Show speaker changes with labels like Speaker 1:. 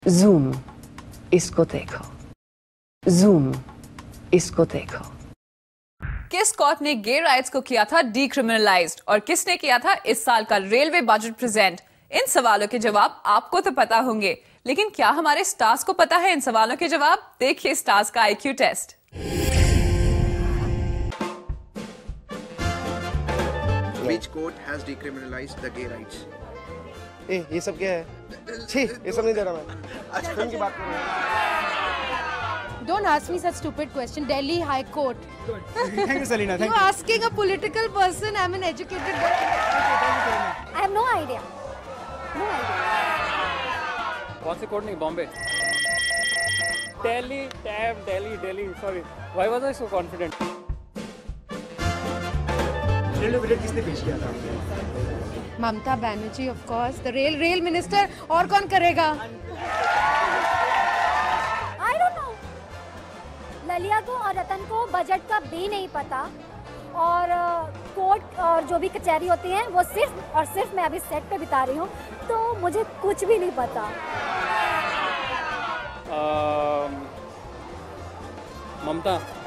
Speaker 1: Zoom, इसको देखो। Zoom, इसको देखो।
Speaker 2: किस कोर्ट ने गे राइट्स को किया था डीक्रिमिनलाइज्ड और किसने किया था इस साल का रेलवे बजट प्रेजेंट? इन सवालों के जवाब आपको तो पता होंगे, लेकिन क्या हमारे स्टार्स को पता है इन सवालों के जवाब? देखिए स्टार्स का IQ test.
Speaker 3: Which court has decriminalized the gay rights?
Speaker 4: ये सब क्या है? छी, ये सब नहीं दे रहा मैं। फिल्म की बात कर रहा हूँ।
Speaker 5: Don't ask me such stupid question. Delhi High Court.
Speaker 4: Thank you, Selina. Thank
Speaker 5: You're asking a political person. I'm an educated girl.
Speaker 6: I have no idea. No idea.
Speaker 7: कौन सी कोर्ट नहीं? Bombay. Delhi. Sorry. Why was I so confident?
Speaker 4: Railway budget किसने पेश किया था?
Speaker 5: Mamta Banerjee, of course. The rail minister. और कौन करेगा?
Speaker 6: I don't know. ललिया को और रतन को बजट का भी नहीं पता और कोर्ट और जो भी कचहरी होती हैं वो सिर्फ मैं अभी सेट पे बिता रही हूँ, तो मुझे कुछ भी नहीं पता।
Speaker 7: ममता।